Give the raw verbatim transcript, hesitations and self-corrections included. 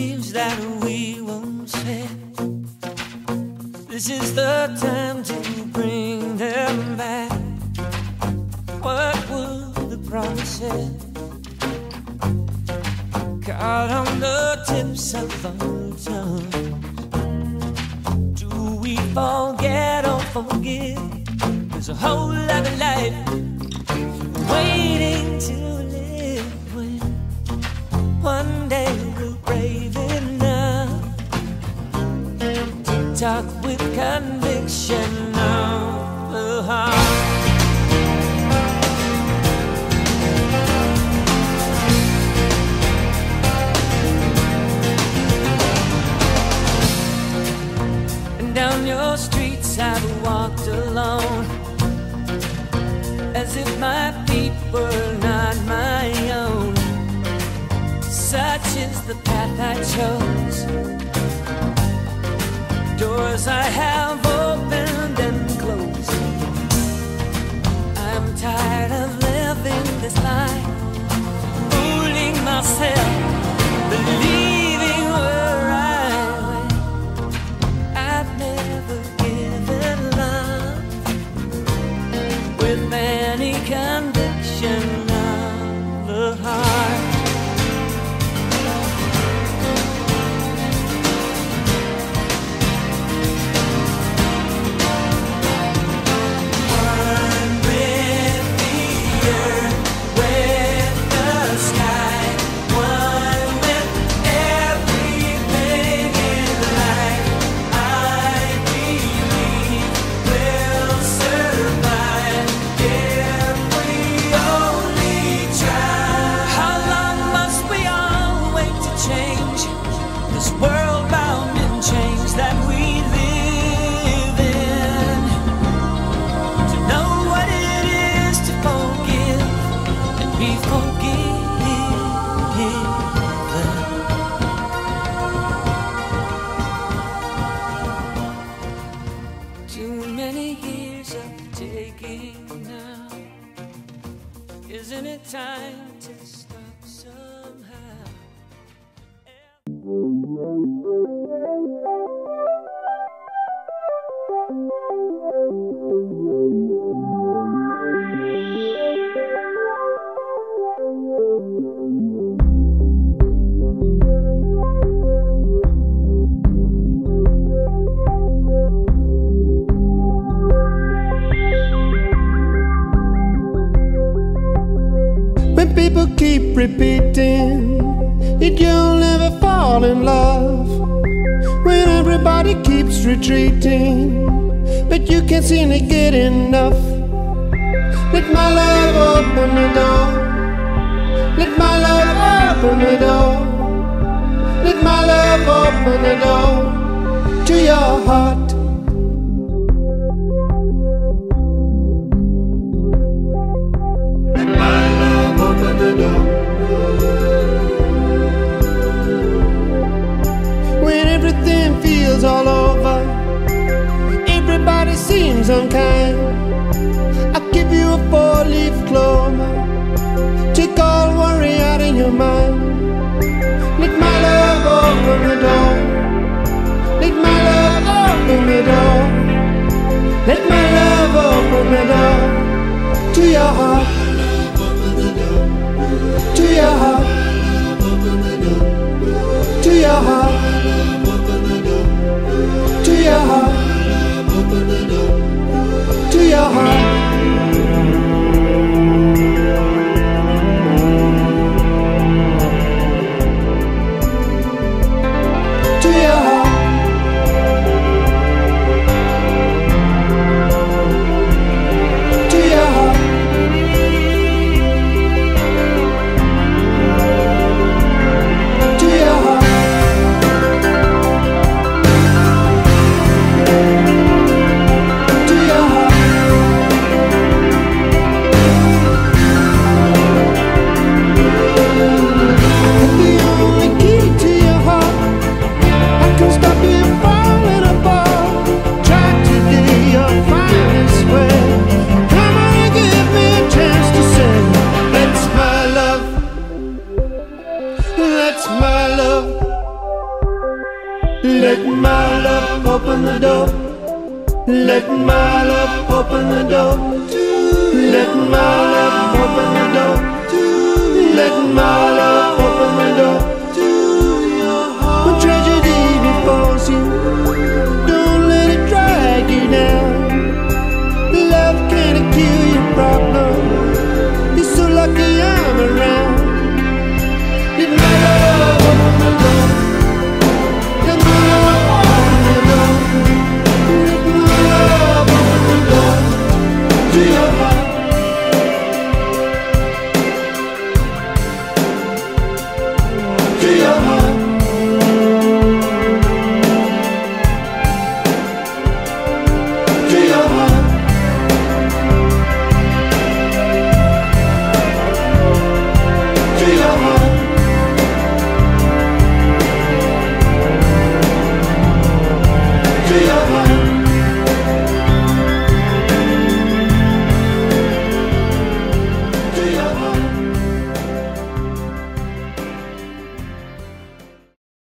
leaves that we won't shed. This is the time to bring them back. What would the promises? Caught on the tips of our tongues. Do we forget or forgive? There's a whole lot of life waiting to live when one day we're brave enough to talk with conviction of the heart. Down your streets I've walked alone, as if my feet were not my own. Such is the path I chose, doors I have opened and closed. I'm tired of living this life, fooling myself, believing we're right. I've never given love with any conviction of the heart. Isn't it time to stop somehow? People keep repeating that you'll never fall in love, when everybody keeps retreating, but you can't seem to get enough. Let my love open the door. Let my love open the door. Let my love open the door to your heart. When everything feels all over, everybody seems unkind, I'll give you a four-leaf clover, take all worry out of your mind. Let my love open the door. Let my love open the door. Let my love open the door to your heart. To your heart, to your heart, to your heart, to your heart. Let my love open the door. Let my love open the door. Let my love open the door. Let my love